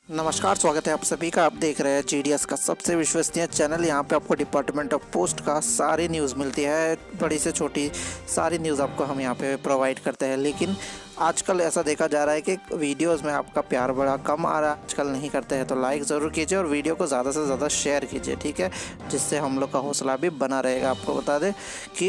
नमस्कार, स्वागत है आप सभी का। आप देख रहे हैं जीडीएस का सबसे विश्वसनीय चैनल। यहाँ पे आपको डिपार्टमेंट ऑफ पोस्ट का सारी न्यूज़ मिलती है, बड़ी से छोटी सारी न्यूज़ आपको हम यहाँ पे प्रोवाइड करते हैं। लेकिन आजकल ऐसा देखा जा रहा है कि वीडियोस में आपका प्यार बड़ा कम आ रहा है, आजकल नहीं करते हैं। तो लाइक ज़रूर कीजिए और वीडियो को ज़्यादा से ज़्यादा शेयर कीजिए, ठीक है, जिससे हम लोग का हौसला भी बना रहेगा। आपको बता दें कि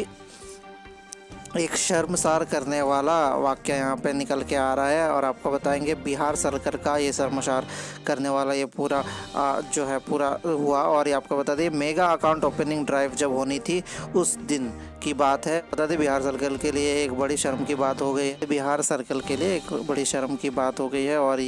एक शर्मसार करने वाला वाक़या यहाँ पे निकल के आ रहा है और आपको बताएंगे बिहार सरकार का ये शर्मसार करने वाला ये पूरा जो है पूरा हुआ। और ये आपको बता दें मेगा अकाउंट ओपनिंग ड्राइव जब होनी थी उस दिन की बात है। बता दें बिहार सर्कल के लिए एक बड़ी शर्म की बात हो गई है, बिहार सर्कल के लिए एक बड़ी शर्म की बात हो गई है। और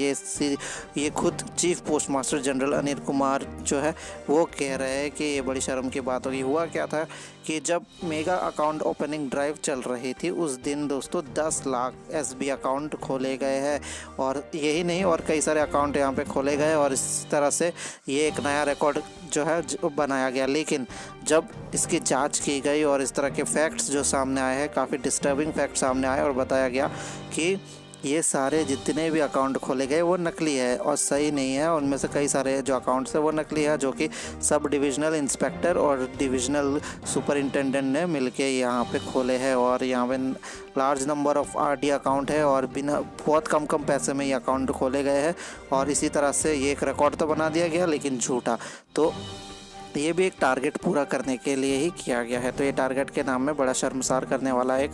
ये खुद chief postmaster general Anil Kumar जो है वो कह रहे हैं कि ये बड़ी शर्म की बात होगी। हुआ क्या था कि जब मेगा अकाउंट ओपनिंग ड्राइव चल रही थी उस दिन दोस्तों 10 लाख एसबी अकाउंट खोले गए हैं। और यही नहीं, और कई सारे अकाउंट यहाँ पे खोले गए और इस तरह से ये एक नया रिकॉर्ड जो है बनाया गया। लेकिन जब इसकी जांच की गई और इस तरह के फैक्ट्स जो सामने आए हैं, काफ़ी डिस्टर्बिंग फैक्ट सामने आए और बताया गया कि ये सारे जितने भी अकाउंट खोले गए वो नकली है और सही नहीं है। उनमें से कई सारे जो अकाउंट्स है वो नकली है, जो कि सब डिविजनल इंस्पेक्टर और डिविजनल सुपरिंटेंडेंट ने मिलके यहाँ पे खोले हैं। और यहाँ पे large number of RD account है और बिना बहुत कम पैसे में ये अकाउंट खोले गए हैं। और इसी तरह से ये एक रिकॉर्ड तो बना दिया गया लेकिन झूठा। तो ये भी एक टारगेट पूरा करने के लिए ही किया गया है। तो ये टारगेट के नाम में बड़ा शर्मसार करने वाला एक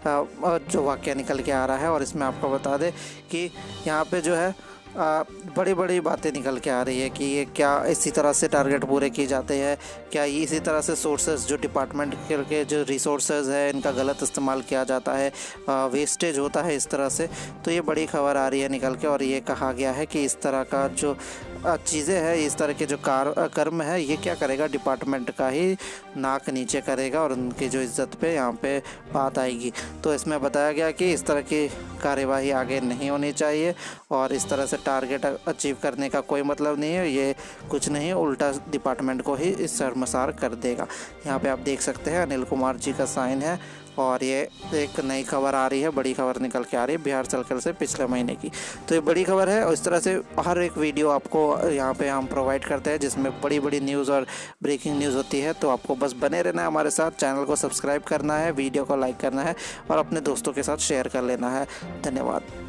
जो वाक़या निकल के आ रहा है। और इसमें आपको बता दें कि यहाँ पे जो है बड़ी बड़ी बातें निकल के आ रही है कि ये क्या इसी तरह से टारगेट पूरे किए जाते हैं, क्या ये इसी तरह से सोर्सेज जो डिपार्टमेंट के जो रिसोर्सेज है इनका गलत इस्तेमाल किया जाता है, वेस्टेज होता है इस तरह से। तो ये बड़ी खबर आ रही है निकल के और ये कहा गया है कि इस तरह का जो चीज़ें हैं, इस तरह के जो कर्म है, ये क्या करेगा, डिपार्टमेंट का ही नाक नीचे करेगा और उनकी जो इज़्ज़त पे यहाँ पे बात आएगी। तो इसमें बताया गया कि इस तरह की कार्यवाही आगे नहीं होनी चाहिए और इस तरह से टारगेट अचीव करने का कोई मतलब नहीं है। ये कुछ नहीं, उल्टा डिपार्टमेंट को ही इस शर्मसार कर देगा। यहाँ पे आप देख सकते हैं अनिल कुमार जी का साइन है और ये एक नई खबर आ रही है, बड़ी खबर निकल के आ रही है बिहार सर्कल से पिछले महीने की। तो ये बड़ी खबर है और इस तरह से हर एक वीडियो आपको यहाँ पे हम प्रोवाइड करते हैं जिसमें बड़ी बड़ी न्यूज़ और ब्रेकिंग न्यूज़ होती है। तो आपको बस बने रहना है हमारे साथ, चैनल को सब्सक्राइब करना है, वीडियो को लाइक करना है और अपने दोस्तों के साथ शेयर कर लेना है। धन्यवाद।